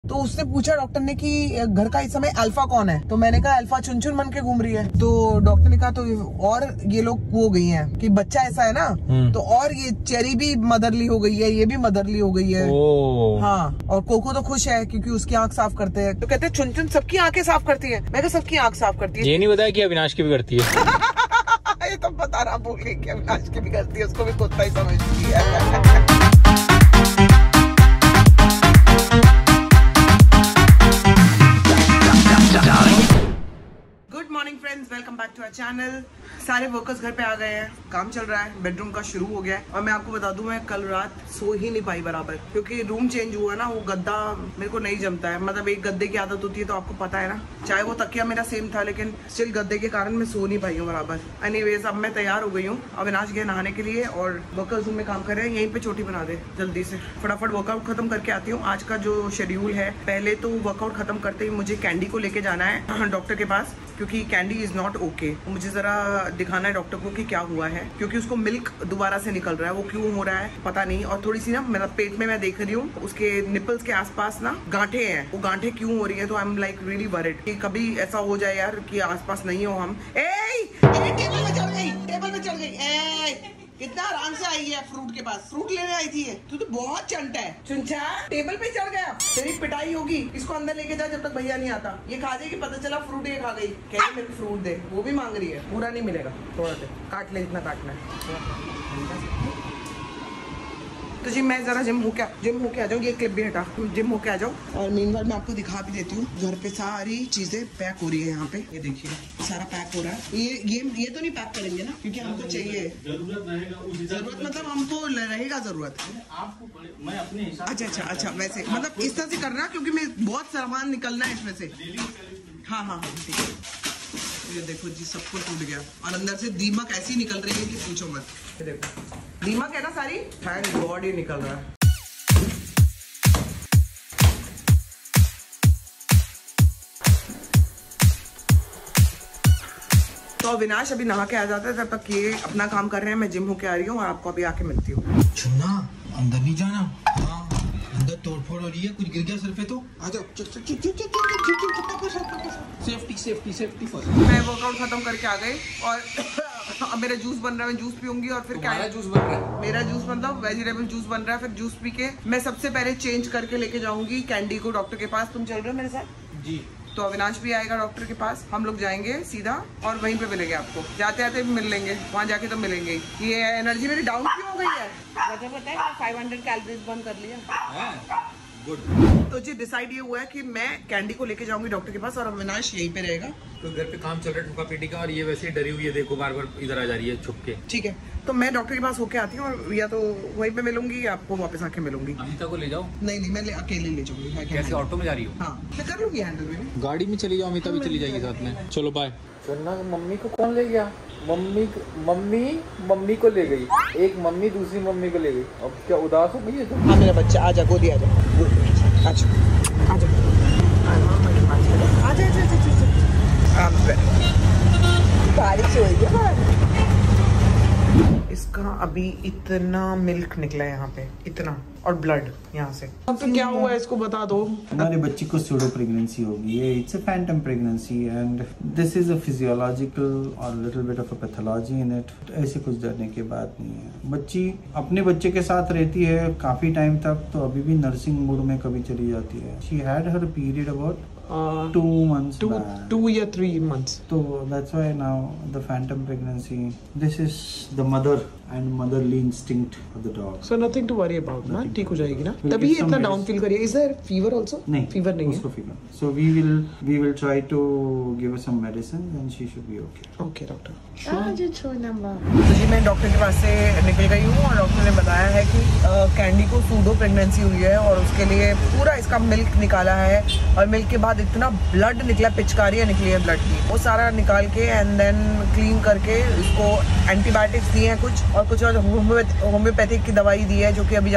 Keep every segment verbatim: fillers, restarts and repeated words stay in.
तो उससे पूछा डॉक्टर ने कि घर का इस समय अल्फा कौन है, तो मैंने कहा अल्फा चुनचुन बन के घूम रही है। तो डॉक्टर ने कहा तो और ये लोग वो गई हैं कि बच्चा ऐसा है ना, तो और ये चेरी भी मदरली हो गई है, ये भी मदरली हो गई है। हाँ, और कोको तो खुश है क्योंकि उसकी आंख साफ करते हैं। तो कहते हैं चुनचुन सबकी आंखें साफ करती है। मैं सबकी आंख साफ करती है। ये नहीं बताया कि अविनाश की भी करती है। ये तो बता रहा भूल गई कि अविनाश की भी करती है, उसको भी कुत्ता ही समझती है। Friends, welcome back to our channel. सारे वर्कर्स घर पे आ गए हैं, काम चल रहा है, बेडरूम का शुरू हो गया है। और मैं आपको बता दूं, मैं कल रात सो ही नहीं पाई बराबर, क्योंकि रूम चेंज हुआ ना, वो गद्दा मेरे को नहीं जमता है। मतलब एक गद्दे की आदत होती है तो आपको पता है ना, चाहे वो तकिया मेरा सेम था लेकिन स्टिल गद्दे के कारण मैं सो नहीं पाई हूँ बराबर। एनीवेज, अब मैं तैयार हो गई हूँ। अविनाश गए नहाने के लिए और वर्कर्स रूम में काम कर रहे हैं। यहीं पे चोटी बना दे जल्दी से, फटाफट वर्कआउट खत्म करके आती हूँ। आज का जो शेड्यूल है, पहले तो वर्कआउट खत्म करते ही मुझे कैंडी को लेके जाना है डॉक्टर के पास, क्योंकि कैंडी इज नॉट ओके। मुझे जरा दिखाना है डॉक्टर को कि क्या हुआ है, क्योंकि उसको मिल्क दोबारा से निकल रहा है। वो क्यों हो रहा है पता नहीं। और थोड़ी सी ना मेरा पेट में मैं देख रही हूँ, उसके निपल्स के आसपास ना गांठें हैं। वो गांठें क्यों हो रही है, तो I am like really worried कि कभी ऐसा हो जाए यार कि आसपास नहीं हो हम। ए, ए, टेबल में चढ़ गई, टेबल में चढ़ गई। ए, कितना आराम से आई है फ्रूट के पास, फ्रूट लेने आई थी। तू तो बहुत चंटा है चुनचा, टेबल पे चढ़ गया, तेरी पिटाई होगी। इसको अंदर लेके जा जब तक भैया नहीं आता। ये खा जाएगी, पता चला फ्रूट ये खा गई। कह रही मेरे को फ्रूट दे, वो भी मांग रही है। पूरा नहीं मिलेगा, थोड़ा से काट ले, इतना काटना है। तो जी मैं जरा जिम होके जिम होके आ जाऊँ, ये क्लिप भी हटा, जिम होके आ जाऊँ। और मीनवाइल मैं आपको दिखा भी देती हूँ, घर पे सारी चीजें पैक हो रही है। यहाँ पे ये देखिए सारा पैक हो रहा है। ये ये ये तो नहीं पैक करेंगे ना, क्योंकि हमको चाहिए जरूरत रहेगा। जरूरत मतलब हमको रहेगा जरूरत आपको, मैं अपने हिसाब। अच्छा अच्छा अच्छा, वैसे मतलब इस तरह से करना, क्योंकि मैं बहुत सामान निकलना है इसमें से। हाँ हाँ हाँ ठीक है। ये देखो जी, सब कुछ टूट गया और अंदर से दीमक ऐसी निकल रही है कि पूछो मत। ये देखो दीमक है ना सारी, थैंक गॉड ये निकल रहा है। तो अविनाश अभी नहा के आ जाता है, तब तक ये अपना काम कर रहे हैं। मैं जिम होके आ रही हूँ और आपको अभी आके मिलती हूँ। चुन्ना अंदर नहीं जाना, हाँ अंदर तोड़फोड़ हो रही है, कुछ गिर गया सिर पे तो आ जाओ। Safety safety safety first. मैं वर्कआउट खत्म करके आ गई और अब मेरा जूस बन रहा है, मैं जूस पीऊंगी। और फिर क्या जूस बन रहा है? मेरा जूस मतलब वेजिटेबल जूस बन रहा है। फिर जूस पी के मैं सबसे पहले चेंज करके लेके जाऊंगी कैंडी को डॉक्टर के पास। तुम चल रहे हो मेरे साथ? जी। तो अविनाश भी आएगा डॉक्टर के पास, हम लोग जाएंगे सीधा और वहीं पे मिलेंगे आपको। जाते आते भी मिल लेंगे, वहाँ जाके तो मिलेंगे ही। ये एनर्जी मेरी डाउन क्यों हो गई है? वजह पता है, फाइव हंड्रेड कैलोरीज बर्न कर लिया। गुड। तो जी डिसाइड ये हुआ है कि मैं कैंडी को लेके जाऊंगी डॉक्टर के पास और अविनाश यहीं पे रहेगा। तो घर पे काम चल रहा है ठुका पीटी का, और ये वैसे ही डरी हुई है, देखो बार बार इधर आ जा रही है छुप के। ठीक है, तो मैं डॉक्टर के पास होके आती हूँ और या तो वहीं पे मिलूंगी या आपको वापस आके मिलूंगी। अमिता को ले जाओ। नहीं नहीं, मैं ले, अकेले ले जाऊंगी। कैसे, ऑटो में जा रही हो? हाँ मैं कर लूंगी हैंडल में। गाड़ी में चली जाओ, अमिता भी चली जाएगी साथ में। चलो बाय। चलना। मम्मी को कौन ले गया? मम्मी मम्मी मम्मी को ले गई, एक मम्मी दूसरी मम्मी को ले गई। अब क्या उदास हो गई है तुम? हाँ मेरा बच्चा, आजा गोदी आजा, आजा आजा आजा। बारिश हो रही है। इसका अभी इतना मिल्क निकला है यहाँ पे, इतना, और ब्लड यहाँ से। अब तो क्या हुआ है इसको बता दो। हमारे बच्ची को सूडो प्रेगनेंसी होगी। ये it's a phantom pregnancy and this is a physiological और little bit of a pathology in it. ऐसे कुछ डरने की बात नहीं है। बच्ची अपने बच्चे के साथ रहती है काफी टाइम तक, तो अभी भी नर्सिंग मूड में कभी चली जाती है। She had her period about two months two back. two या three months. So that's why now the phantom pregnancy. This is the mother and motherly instinct of the dog. So nothing to worry about, ना? ठीक हो जाएगी ना? तभी इतना down feel करिए। Is there fever also? नहीं, fever नहीं उसको fever. So we will we will try to give her some medicine and she should be okay. Okay doctor. आज छोड़ना बाप। तो जी मैं डॉक्टर के पास से निकल गई हूँ और डॉक्टर ने बताया है कि कैंडी को सूडो प्रेगनेंसी हुई है और उसके लिए पूरा इसका मिल्क निकाला है। और मिल्क के बाद इतना ब्लड निकला, पिचकारियाँ निकली है ब्लड की, वो सारा निकाल के एंड देन क्लीन करके इसको एंटीबायोटिक्स दिए हैं कुछ, और कुछ और होम्योपैथिक की दवाई दी है, जो कि अभी जाके मैं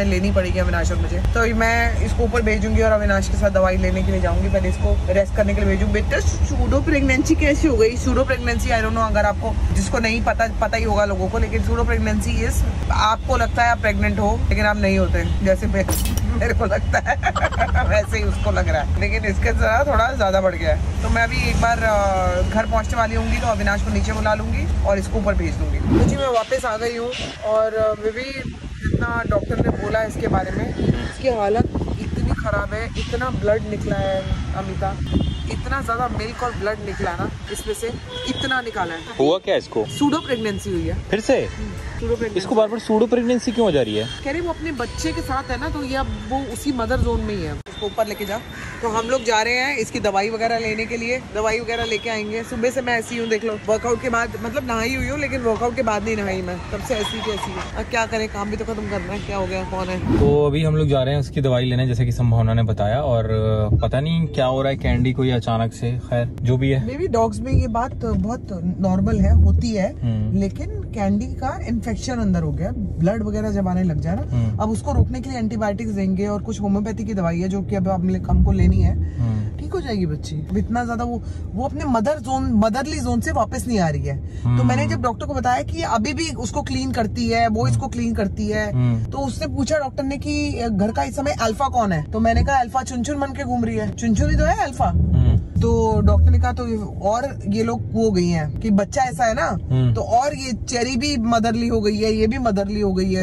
लेनी पड़ेगी अविनाश और मुझे। तो मैं इसको ऊपर भेजूंगी और अविनाश के साथ दवाई लेने के लिए जाऊंगी। पहले इसको रेस्ट करने के लिए भेजूंगी। बेटा सूडो प्रेगनेंसी कैसी हो गई? Pseudo pregnancy I don't know, अगर आपको जिसको नहीं पता पता ही होगा लोगों को, लेकिन सूडो प्रेगनेंसी इज आपको लगता है आप प्रेग्नेंट हो लेकिन आप नहीं होते, जैसे मेरे को लगता है वैसे ही उसको लग रहा है, लेकिन इसके जरा थोड़ा ज्यादा बढ़ गया है। तो मैं अभी एक बार घर पहुंचने वाली होंगी तो अविनाश को नीचे बुला लूंगी और इसको ऊपर भेज दूंगी। तो जी मैं वापस आ गई हूँ और बेबी जितना डॉक्टर ने बोला है इसके बारे में, इसकी हालत इतनी खराब है, इतना ब्लड निकला है अमिता, इतना ज्यादा मिल्क और ब्लड निकला है ना, इसमें से इतना निकाला है। हुआ क्या इसको? सूडो प्रेगनेंसी हुई है फिर से। Pseudo pregnancy. इसको बार बार सूडो प्रेगनेंसी क्यों हो जा रही है? कह रही वो अपने बच्चे के साथ है ना, तो ये अब वो उसी मदर जोन में ही है। इसको ऊपर लेके जा। तो हम लोग जा रहे हैं इसकी दवाई वगैरह लेने के लिए, दवाई वगैरह लेके आएंगे। सुबह से मैं ऐसी हूँ, देख लो, वर्कआउट के बाद, मतलब नहाई हुई हूँ लेकिन वर्कआउट के बाद नहीं नहाई मैं, तब से ऐसी की ऐसी है। अब क्या करें, काम भी तो खत्म करना है। क्या हो गया, कौन है? तो अभी हम लोग जा रहे हैं उसकी दवाई लेने, जैसे कि संभावना ने बताया, और पता नहीं क्या हो रहा है कैंडी को, या अचानक से, खैर जो भी है। मे बी डॉग्स में ये बात बहुत नॉर्मल है, होती है, लेकिन कैंडी का इन्फेक्शन अंदर हो गया, ब्लड वगैरह जब आने लग जाए ना, अब उसको रोकने के लिए एंटीबायोटिक्स देंगे और कुछ होम्योपैथी की दवाई है जो कि अब हमको लेनी है, ठीक हो जाएगी बच्ची। इतना ज्यादा वो वो अपने मदर जोन, मदरली जोन से वापस नहीं आ रही है। तो मैंने जब डॉक्टर को बताया कि अभी भी उसको क्लीन करती है, वो इसको क्लीन करती है, तो उसने पूछा डॉक्टर ने कि घर का इस समय अल्फा कौन है? तो मैंने कहा अल्फा चुनचुन बन के घूम रही है, चुनचुन ही तो है अल्फा। तो डॉक्टर ने कहा तो और ये लोग हो गई हैं कि बच्चा ऐसा है ना, तो और ये चेरी भी मदरली हो गई है, ये भी मदरली हो गई है।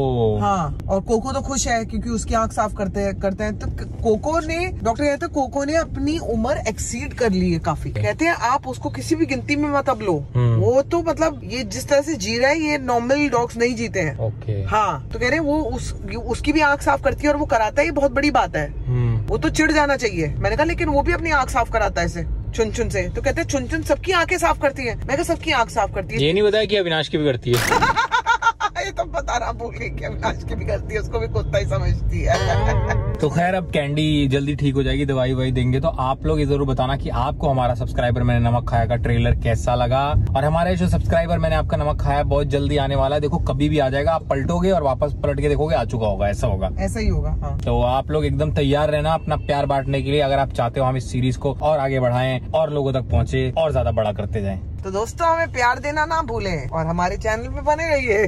हाँ, और कोको तो खुश है क्योंकि उसकी आंख साफ करते हैं करते हैं तो कोको ने, डॉक्टर कहते हैं कोको ने अपनी उम्र एक्सीड कर ली है काफी। कहते हैं आप उसको किसी भी गिनती में मत अब लो, वो तो मतलब ये जिस तरह से जी रहा है ये नॉर्मल डॉग्स नहीं जीते हैं। ओके। हाँ, तो कह रहे हैं वो उस, उसकी भी आंख साफ करती है और वो कराता है, ये बहुत बड़ी बात है, वो तो चिढ़ जाना चाहिए। मैंने कहा लेकिन वो भी अपनी आंख साफ कराता है इसे चुनचुन से। तो कहते हैं चुनचुन सबकी आंखें साफ करती है। मैं कहा सबकी आंख साफ करती है, ये नहीं बताया कि अविनाश की भी करती है। ये तो बता रहा, भूल गई कि अविनाश की भी करती है, उसको भी कुत्ता ही समझती है। तो खैर अब कैंडी जल्दी ठीक हो जाएगी, दवाई वाई देंगे। तो आप लोग ये जरूर बताना कि आपको हमारा सब्सक्राइबर मैंने नमक खाया का ट्रेलर कैसा लगा, और हमारे जो सब्सक्राइबर मैंने आपका नमक खाया बहुत जल्दी आने वाला है। देखो कभी भी आ जाएगा, आप पलटोगे और वापस पलट के देखोगे आ चुका होगा, ऐसा होगा, ऐसा ही होगा। हाँ। तो आप लोग एकदम तैयार रहना अपना प्यार बांटने के लिए, अगर आप चाहते हो हम इस सीरीज को और आगे बढ़ाएं और लोगों तक पहुंचे और ज्यादा बड़ा करते जाएं। तो दोस्तों हमें प्यार देना ना भूलें और हमारे चैनल पे बने रहिए।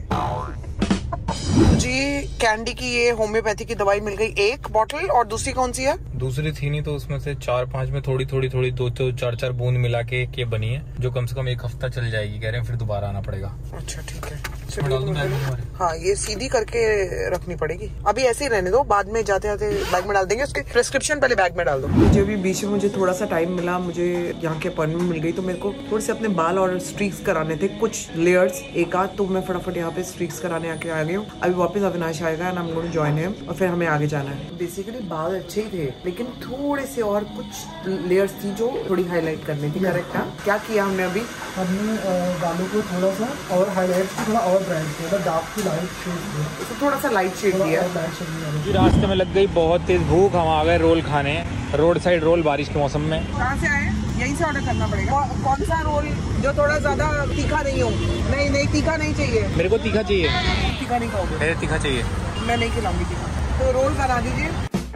जी कैंडी की ये होम्योपैथी की दवाई मिल गई, एक बॉटल, और दूसरी कौन सी है? दूसरी थी नहीं, तो उसमें से चार पांच में थोड़ी थोड़ी थोड़ी दो दो चार चार बूंद मिला के ये बनी है, जो कम से कम एक हफ्ता चल जाएगी कह रहे हैं, फिर दोबारा आना पड़ेगा। अच्छा ठीक है, है। हाँ ये सीधी करके रखनी पड़ेगी, अभी ऐसे ही रहने दो, बाद में जाते जाते बैग में डाल देंगे, उसके प्रिस्क्रिप्शन पहले बैग में डाल दो। मुझे भी बीच में मुझे थोड़ा सा टाइम मिला, मुझे यहाँ के अपॉइंटमेंट मिल गई, तो मेरे को थोड़े से अपने बाल और स्ट्रीक्स कराने थे, कुछ लेयर्स एक आध, तो मैं फटाफट यहाँ पे स्ट्रीक्स कराने आके आ गई हूँ। अभी वापस अविनाश आएगा and I am going to join him, और फिर हमें आगे जाना है। बेसिकली बाल अच्छे ही थे लेकिन थोड़े से और कुछ लेयर्स थी जो थोड़ी हाईलाइट करनी थी। करेक्ट है, क्या किया हमने अभी? हमने बालों को थोड़ा सा और हाईलाइट, थोड़ा और ब्राइट किया, डार्क टू लाइट शेड दिया, इसको थोड़ा सा लाइट शेड दिया। रास्ते में लग गई बहुत तेज भूख, हम आ गए रोल खाने, रोड साइड रोल, बारिश के मौसम में। कहाँ से आए? यहीं से ऑर्डर करना पड़ेगा। कौन सा रोल जो थोड़ा ज्यादा तीखा नहीं हो? नहीं नहीं तीखा नहीं चाहिए मेरे को, तीखा चाहिए। तीखा नहीं खाओगे? मेरे तीखा चाहिए, मैं नहीं खिलाऊंगी तीखा, तो रोल बना दीजिए।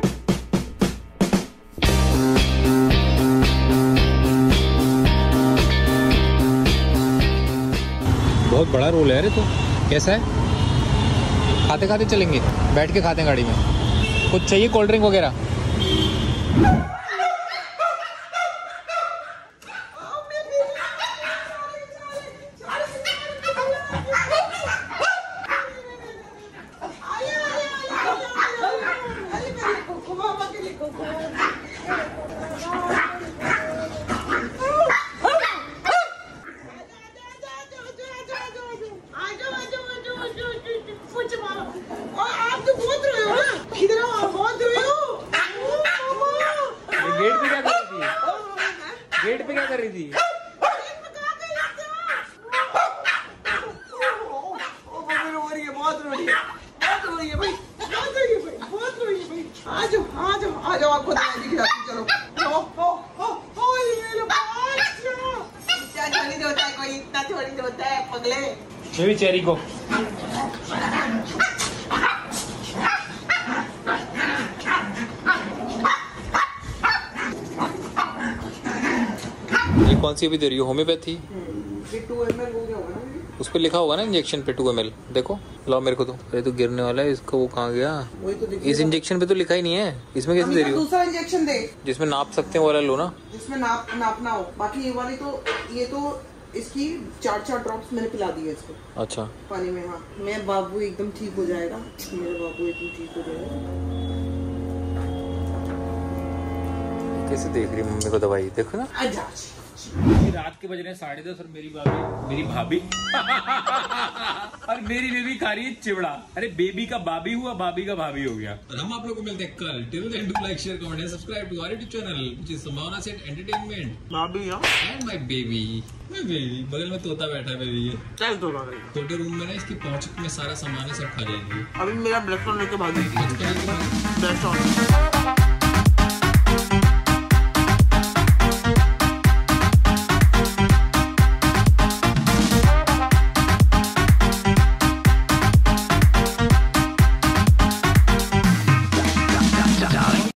बहुत बड़ा रोल है रे, तो कैसा है? खाते खाते चलेंगे, बैठ के खाते हैं गाड़ी में। कुछ चाहिए कोल्ड ड्रिंक वगैरह? गेट पे क्या कर रही थी? गेट पे क्या कर रही थी? बहुत रो रही है, बहुत रो रही है भाई, बहुत रो रही है भाई, बहुत रो रही है भाई। आ जाओ आ जाओ आ जाओ, आपको दवाई खिलाती, चलो। हो हो हो हो ये मेरा बच्चा, क्या थोड़ी देर होता है, कोई इतना थोड़ी देर होता है पगले। ये भी चेरी को कौन सी अभी दे रही हो? होम्योपैथी? टू एम एल हो गया होगा ना? उस पर लिखा होगा ना इंजेक्शन पे टू एम एल। देखो, लाओ मेरे को तो। अरे तो गिरने वाला है इसका, वो कहाँ गया? वही तो इस इंजेक्शन पे तो लिखा ही नहीं है, इसमें कैसे दे रही हो? दूसरा इंजेक्शन दे जिसमें नाप सकते हैं वो वाला लो ना, जिसमें नाप नापना हो। बाकी ये वाली तो, ये तो इसकी चार चार ड्रॉप्स मैंने पिला दी है इसको। अच्छा, पानी में। हाँ, मैं बाबू एकदम ठीक हो जाएगा, मेरा बाबू एकदम ठीक हो जाएगा। कैसे देख रही मम्मी को दवाई, देखो ना। अच्छा, रात के बज रहे हैं साढ़े दस और मेरी भाभी मेरी भाभी और मेरी बेबी खा रही है चिवड़ा। अरे बेबी का बाबी हुआ, भाभी का भाभी हो गया। और हम आप लोगों को मिलते हैं कल। Till then do like, share, comment and subscribe to our YouTube channel which is Sambhavna Seth entertainment. भाभी and my baby, my baby. बगल में तोता बैठा है बेबी। ये चल तो भाई, छोटे रूम में ना इसकी पहुंच में सारा सामान है, सब खा जाएंगे। अभी मेरा ब्रेक लेके भागी। बचपन ब्रेक